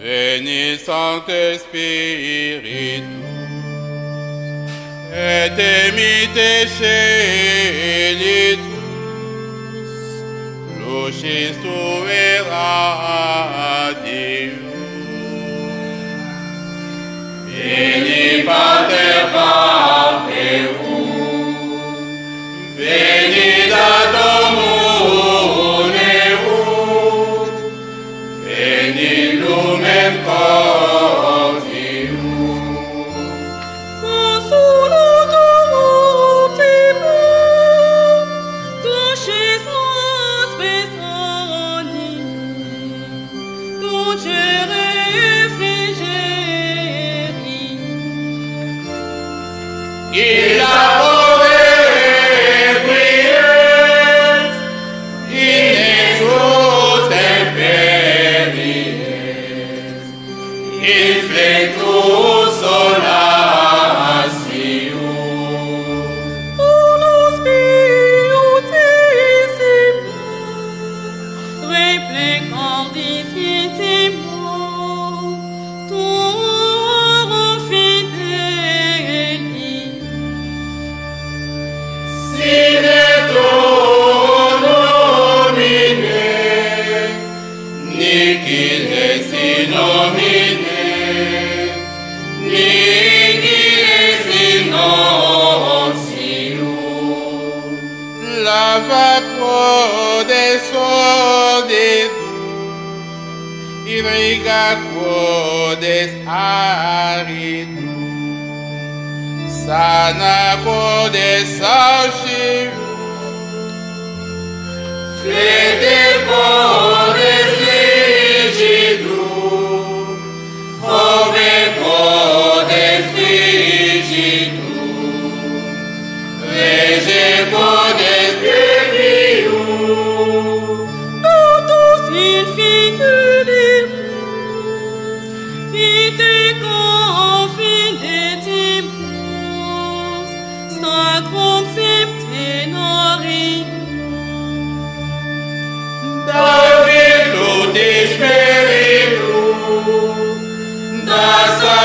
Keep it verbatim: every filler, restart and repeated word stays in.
Veni Sancte Spiritus, et emite Celitus, lucis tuae radium. Veni Pater Paperum, veni Datum Uneum, veni Lumen Contium. Consolator optimum, dulcis hospes animi, dulcere refrigerii. Illa ove quies, in exus temperies, in flectus solatium. Unus Piutissimum, replicardis intimum, tuorum fideli. Sine tuum nomine, nihil ex in nomine, nihil ex in otium. Lava quodes sordidum, irriga quodes aridum, sana quodes saucium, fede quodes rigidum, fove quodes frigidum, rege quodes brevium. Totus infidelimus, ite confidentimus, sacrum septenarium. Da virtutis spiritu, da